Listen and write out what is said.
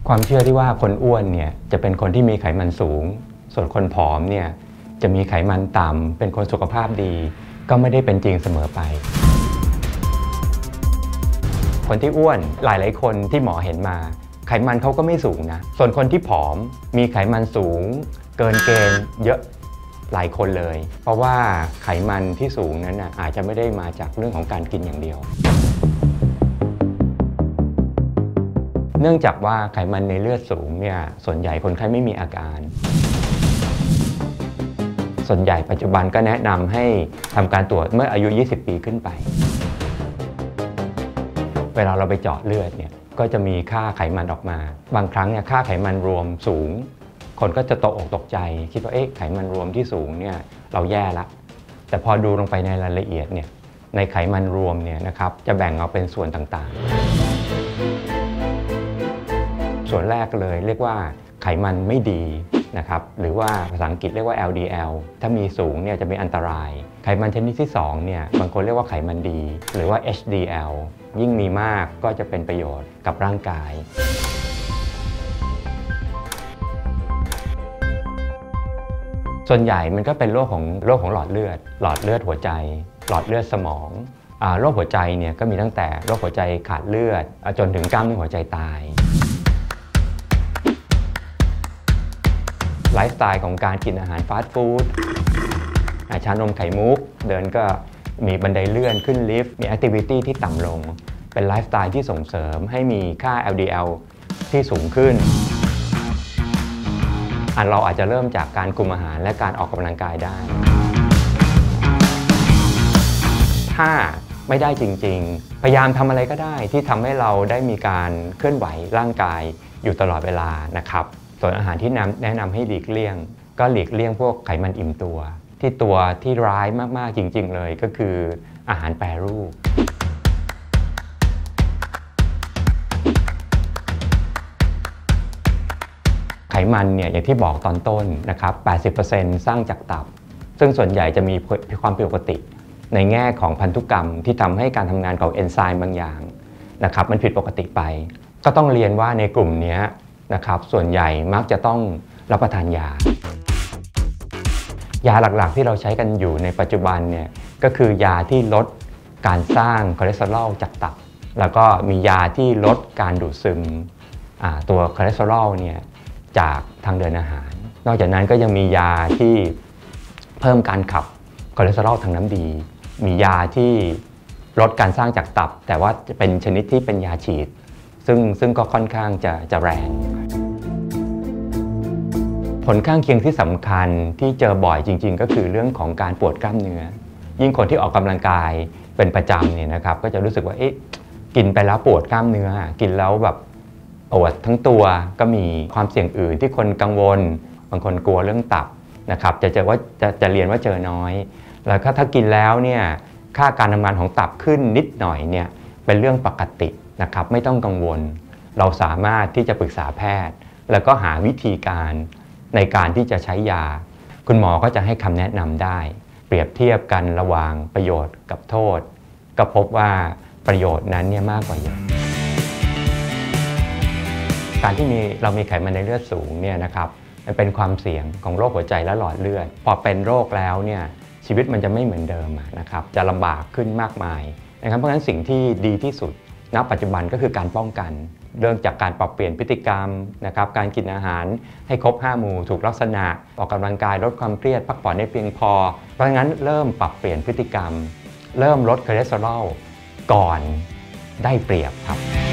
ความเชื่อที่ว่าคนอ้วนเนี่ยจะเป็นคนที่มีไขมันสูงส่วนคนผอมเนี่ยจะมีไขมันต่ำเป็นคนสุขภาพดีก็ไม่ได้เป็นจริงเสมอไปคนที่อ้วนหลายๆคนที่หมอเห็นมาไขมันเขาก็ไม่สูงนะส่วนคนที่ผอมมีไขมันสูงเกินเกณฑ์เยอะหลายคนเลยเพราะว่าไขมันที่สูงนั้นอาจจะไม่ได้มาจากเรื่องของการกินอย่างเดียวเนื่องจากว่าไขมันในเลือดสูงเนี่ยส่วนใหญ่คนไข้ไม่มีอาการส่วนใหญ่ปัจจุบันก็แนะนำให้ทำการตรวจเมื่ออายุ20 ปีขึ้นไปเวลาเราไปเจาะเลือดเนี่ยก็จะมีค่าไขมันออกมาบางครั้งเนี่ยค่าไขมันรวมสูงคนก็จะตกอกตกใจคิดว่าไขมันรวมที่สูงเนี่ยเราแย่ละแต่พอดูลงไปในรายละเอียดเนี่ยในไขมันรวมเนี่ยนะครับจะแบ่งออกเป็นส่วนต่างๆส่วนแรกเลยเรียกว่าไขมันไม่ดีนะครับหรือว่าภาษาอังกฤษเรียกว่า LDL ถ้ามีสูงเนี่ยจะเป็นอันตรายไขมันชนิดที่2เนี่ยบางคนเรียกว่าไขมันดีหรือว่า HDL ยิ่งมีมากก็จะเป็นประโยชน์กับร่างกายส่วนใหญ่มันก็เป็นโรคของหลอดเลือดหัวใจหลอดเลือดสมองโรคหัวใจเนี่ยก็มีตั้งแต่โรคหัวใจขาดเลือดจนถึงกล้ามเนื้อหัวใจตายไลฟ์สไตล์ของการกินอาหารฟาสต์ฟู้ดชานมไข่มุกเดินก็มีบันไดเลื่อนขึ้นลิฟต์มีแอคทิวิตี้ที่ต่ำลงเป็นไลฟ์สไตล์ที่ส่งเสริมให้มีค่า LDL ที่สูงขึ้นเราอาจจะเริ่มจากการคุมอาหารและการออกกำลังกายได้ถ้าไม่ได้จริงๆพยายามทำอะไรก็ได้ที่ทำให้เราได้มีการเคลื่อนไหวร่างกายอยู่ตลอดเวลานะครับส่วนอาหารที่แนะนำให้หลีกเลี่ยงก็หลีกเลี่ยงพวกไขมันอิ่มตัวที่ร้ายมากๆจริงๆเลยก็คืออาหารแปรรูปไขมันเนี่ยอย่างที่บอกตอนต้นนะครับ 80% สร้างจากตับซึ่งส่วนใหญ่จะมีความผิดปกติในแง่ของพันธุกรรมที่ทำให้การทำงานของเอนไซม์บางอย่างนะครับมันผิดปกติไปก็ต้องเรียนว่าในกลุ่มนี้นะครับส่วนใหญ่มักจะต้องรับประทานยาหลักๆที่เราใช้กันอยู่ในปัจจุบันเนี่ยก็คือยาที่ลดการสร้างคอเลสเตอรอลจากตับแล้วก็มียาที่ลดการดูดซึมตัวคอเลสเตอรอลเนี่ยจากทางเดินอาหารนอกจากนั้นก็ยังมียาที่เพิ่มการขับคอเลสเตอรอลทางน้ำดีมียาที่ลดการสร้างจากตับแต่ว่าจะเป็นชนิดที่เป็นยาฉีดซึ่งก็ค่อนข้างจะแรงผลข้างเคียงที่สำคัญที่เจอบ่อยจริงๆก็คือเรื่องของการปวดกล้ามเนื้อยิ่งคนที่ออกกำลังกายเป็นประจำเนี่ยนะครับก็จะรู้สึกว่ากินไปแล้วปวดกล้ามเนื้อกินแล้วแบบปวดทั้งตัวก็มีความเสี่ยงอื่นที่คนกังวลบางคนกลัวเรื่องตับนะครับจะเรียนว่าเจอน้อยแล้วถ้ากินแล้วเนี่ยค่าการทำงานของตับขึ้นนิดหน่อยเนี่ยเป็นเรื่องปกตินะครับไม่ต้องกังวลเราสามารถที่จะปรึกษาแพทย์แล้วก็หาวิธีการในการที่จะใช้ยาคุณหมอก็จะให้คำแนะนำได้เปรียบเทียบกันระหว่างประโยชน์กับโทษก็พบว่าประโยชน์นั้นเนี่ยมากกว่าเยอะการที่เรามีไขมันในเลือดสูงเนี่ยนะครับมันเป็นความเสี่ยงของโรคหัวใจและหลอดเลือดพอเป็นโรคแล้วเนี่ยชีวิตมันจะไม่เหมือนเดิมนะครับจะลำบากขึ้นมากมายนะครับเพราะฉะนั้นสิ่งที่ดีที่สุดณปัจจุบันก็คือการป้องกันเริ่มจากการปรับเปลี่ยนพฤติกรรมนะครับการกินอาหารให้ครบ5 หมู่ถูกลักษณะออกกำลังกายลดความเครียดพักผ่อนให้เพียงพอเพราะงั้นเริ่มปรับเปลี่ยนพฤติกรรมเริ่มลดคอเลสเตอรอลก่อนได้เปรียบครับ